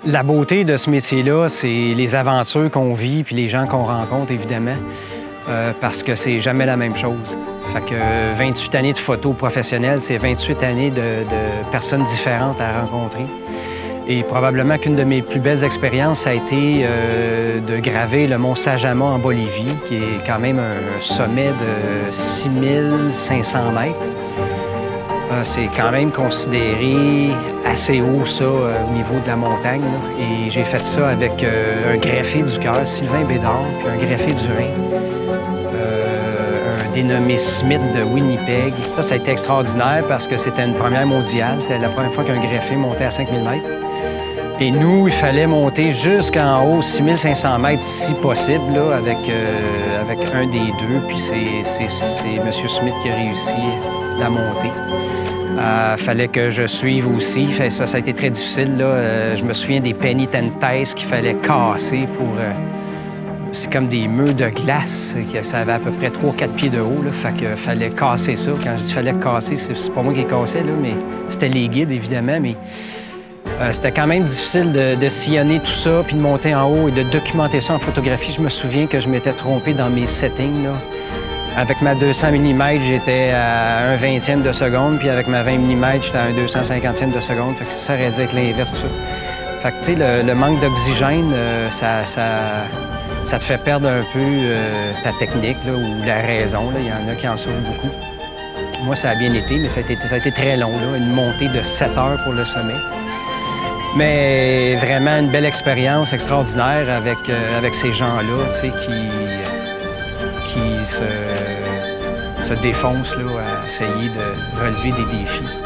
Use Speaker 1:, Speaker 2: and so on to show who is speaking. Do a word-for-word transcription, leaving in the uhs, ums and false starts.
Speaker 1: La beauté de ce métier-là, c'est les aventures qu'on vit puis les gens qu'on rencontre, évidemment, euh, parce que c'est jamais la même chose. Fait que vingt-huit années de photos professionnelles, c'est vingt-huit années de, de personnes différentes à rencontrer. Et probablement qu'une de mes plus belles expériences, ça a été euh, de graver le mont Sajama en Bolivie, qui est quand même un sommet de six mille cinq cents mètres. Euh, c'est quand même considéré assez haut, ça, euh, au niveau de la montagne, là. Et j'ai fait ça avec euh, un greffé du cœur, Sylvain Bédard, puis un greffé du rein, euh, un dénommé Smith de Winnipeg. Ça, ça a été extraordinaire parce que c'était une première mondiale. C'était la première fois qu'un greffé montait à cinq mille mètres. Et nous, il fallait monter jusqu'en haut, six mille cinq cents mètres, si possible, là, avec, euh, avec un des deux. Puis c'est M. Smith qui a réussi la montée. Il euh, fallait que je suive aussi. Fait ça, ça a été très difficile, là. Euh, je me souviens des penitentes qu'il fallait casser pour... Euh, c'est comme des murs de glace, que ça avait à peu près trois quatre pieds de haut, là. Fait qu'il fallait casser ça. Quand je dis fallait casser, c'est pas moi qui cassais, là, mais c'était les guides, évidemment, mais... Euh, c'était quand même difficile de, de sillonner tout ça, puis de monter en haut et de documenter ça en photographie. Je me souviens que je m'étais trompé dans mes settings, là. Avec ma deux cents millimètres, j'étais à un vingtième de seconde, puis avec ma vingt millimètres, j'étais à un deux cent cinquantième de seconde. Fait que ça aurait dû être l'inverse de ça. Fait que, tu sais, le, le manque d'oxygène, euh, ça, ça, ça te fait perdre un peu euh, ta technique, là, ou la raison, là. Il y en a qui en souffrent beaucoup. Moi, ça a bien été, mais ça a été, ça a été très long, là. Une montée de sept heures pour le sommet. Mais vraiment une belle expérience extraordinaire avec, euh, avec ces gens-là, tu sais, qui, qui se, se défoncent là, à essayer de relever des défis.